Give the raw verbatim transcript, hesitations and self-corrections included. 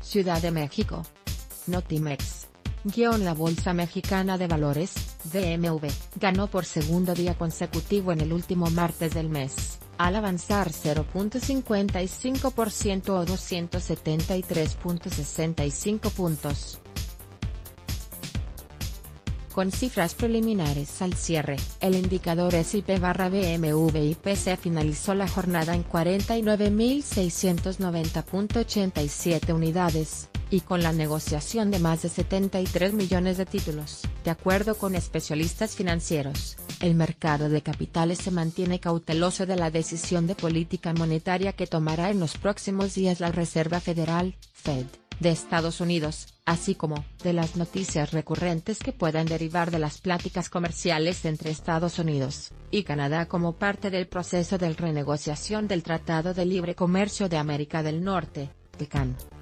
Ciudad de México. Notimex. Guión La Bolsa Mexicana de Valores, B M W, ganó por segundo día consecutivo en el último martes del mes, al avanzar cero punto cincuenta y cinco por ciento o doscientos setenta y tres punto sesenta y cinco puntos. Con cifras preliminares al cierre, el indicador S y P barra B M W I P C finalizó la jornada en cuarenta y nueve mil seiscientos noventa punto ochenta y siete unidades, y con la negociación de más de setenta y tres millones de títulos. De acuerdo con especialistas financieros, el mercado de capitales se mantiene cauteloso de la decisión de política monetaria que tomará en los próximos días la Reserva Federal, Fed, de Estados Unidos, así como de las noticias recurrentes que puedan derivar de las pláticas comerciales entre Estados Unidos y Canadá como parte del proceso de renegociación del Tratado de Libre Comercio de América del Norte, T E C A N.